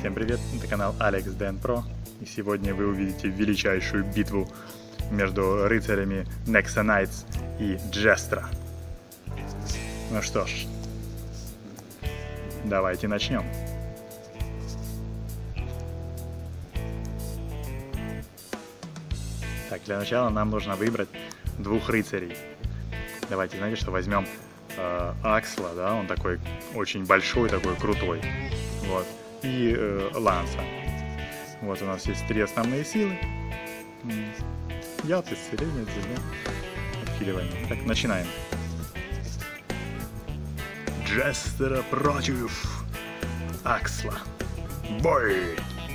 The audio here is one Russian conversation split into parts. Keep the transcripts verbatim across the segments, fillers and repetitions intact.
Всем привет, это канал AlexDanPro, и сегодня вы увидите величайшую битву между рыцарями Nexa Knights и Jestra. Ну что ж, давайте начнем. Так, для начала нам нужно выбрать двух рыцарей. Давайте, знаете что, возьмем э, Аксла, да, он такой очень большой, такой крутой, вот, и э, Ланса. Вот у нас есть три основные силы. Яд, исцеление, отхиливание. Так, начинаем. Джестера против Аксла. Бой!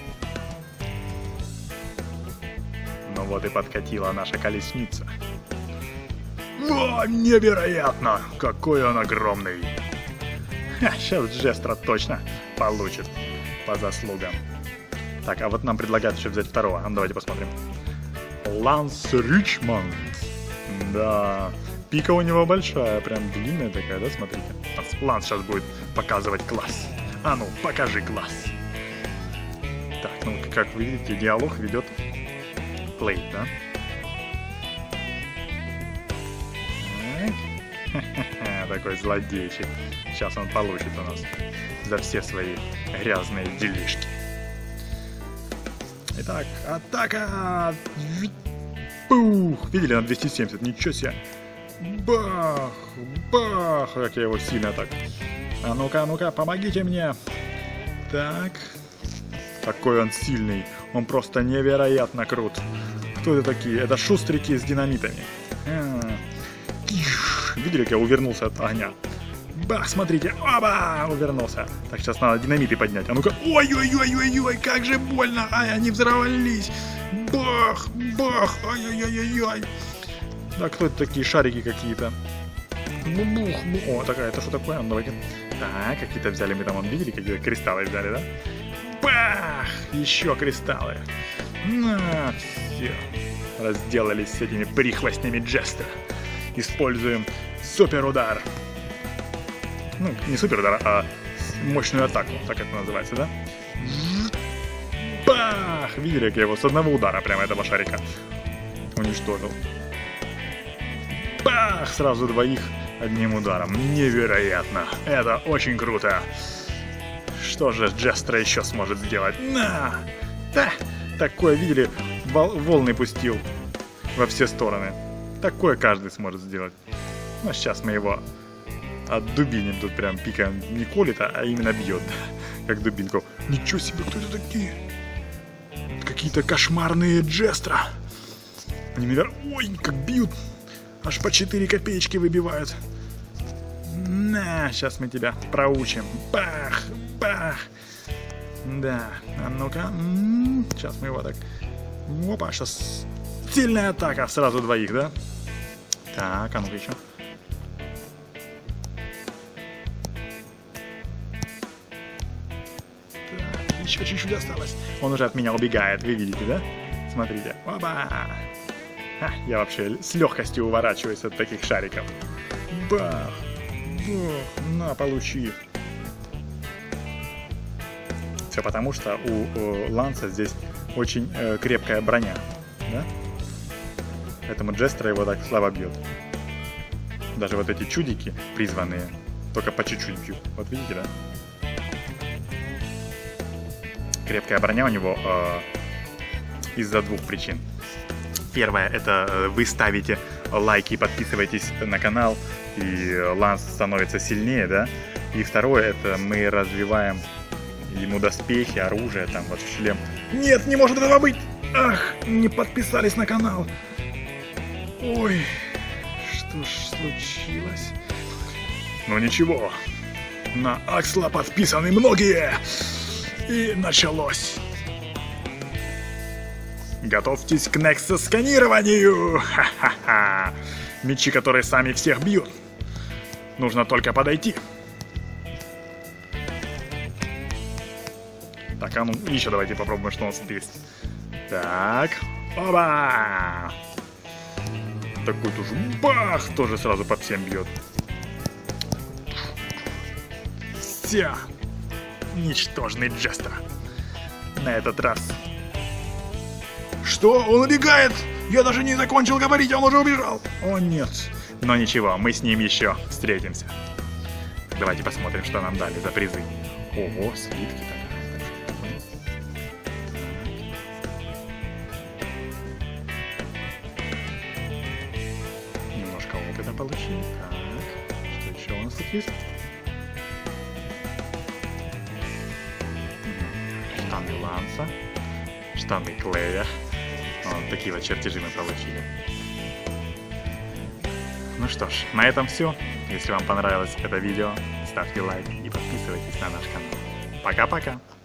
Ну вот и подкатила наша колесница. О, невероятно! Какой он огромный! Ха, сейчас Джестра точно получит по заслугам. Так, а вот нам предлагают еще взять второго. А ну, давайте посмотрим. Ланс Ричмонд. Да, пика у него большая, прям длинная такая, да, смотрите. Ланс сейчас будет показывать класс. А ну, покажи класс. Так, ну, как вы видите, диалог ведет Плейт, да? Такой злодейчик. Сейчас он получит у нас за все свои грязные делишки. Итак, атака! Пух! Видели, на двести семьдесят, ничего себе! Бах! Бах! Как я его сильно так. А ну-ка, а ну-ка, помогите мне! Так. Какой он сильный. Он просто невероятно крут. Кто это такие? Это шустрики с динамитами. А-а-а. Видели, как я увернулся от огня? Бах, смотрите, оба, увернулся. Так, сейчас надо динамиты поднять. А ну-ка, ой-ой-ой-ой-ой, как же больно. Ай, они взорвались. Бах, бах, ай-ой-ой-ой-ой. Да, кто это такие шарики какие-то? Бух, бух. О, такая, это что такое? Ну, давайте. Так, какие-то взяли мы там, вон, видели, какие-то кристаллы взяли, да? Бах, еще кристаллы. На, все. Разделались с этими прихвостнями Джестера. Используем суперудар. Ну, не суперудар, а мощную атаку, так это называется, да? Бах! Видели, как я его с одного удара прямо этого шарика уничтожил. Бах! Сразу двоих одним ударом. Невероятно! Это очень круто! Что же Джестра еще сможет сделать? На! Да! Такое, видели, вол волны пустил во все стороны. Такое каждый сможет сделать. Но сейчас мы его отдубиним. Тут прям пика не колет, а именно бьет. Как дубинку. Ничего себе, кто это такие? Какие-то кошмарные Джестра. Они, наверное... Ой, как бьют. Аж по четыре копеечки выбивают. На, сейчас мы тебя проучим. Бах, бах. Да, а ну-ка. Сейчас мы его так... Опа, сейчас... Сильная атака, сразу двоих, да? Так, а ну-ка еще. Так, еще чуть-чуть осталось. Он уже от меня убегает, вы видите, да? Смотрите. Опа! Ха, я вообще с легкостью уворачиваюсь от таких шариков. Бах! Бах! На, получи! Все потому, что у, у Ланса здесь очень э, крепкая броня, да? Поэтому Джестра его так слабо бьет. Даже вот эти чудики призванные только по чуть-чуть бьют. Вот видите, да? Крепкая броня у него э, из-за двух причин. Первое, это э, вы ставите лайки и подписываетесь на канал, и Ланс становится сильнее, да? И второе, это мы развиваем ему доспехи, оружие, там вот шлем. Нет, не может этого быть! Ах, не подписались на канал! Ой, что ж случилось? Ну ничего, на Аксла подписаны многие, и началось. Готовьтесь к Nexa-сканированию! Ха-ха-ха! Мечи, которые сами всех бьют. Нужно только подойти. Так, а ну еще давайте попробуем, что у нас есть. Так, оба! Такой тоже бах, тоже сразу по всем бьет. Все, ничтожный Джестер. на этот раз. Что? Он убегает! Я даже не закончил говорить, он уже убежал! О нет. Но ничего, мы с ним еще встретимся. Давайте посмотрим, что нам дали за призы. Ого, слитки так. Немножко опыта получили. Так, что еще у нас тут есть? Штаны Ланса, штаны Клея. Вот такие вот чертежи мы получили. Ну что ж, на этом все. Если вам понравилось это видео, ставьте лайк и подписывайтесь на наш канал. Пока-пока!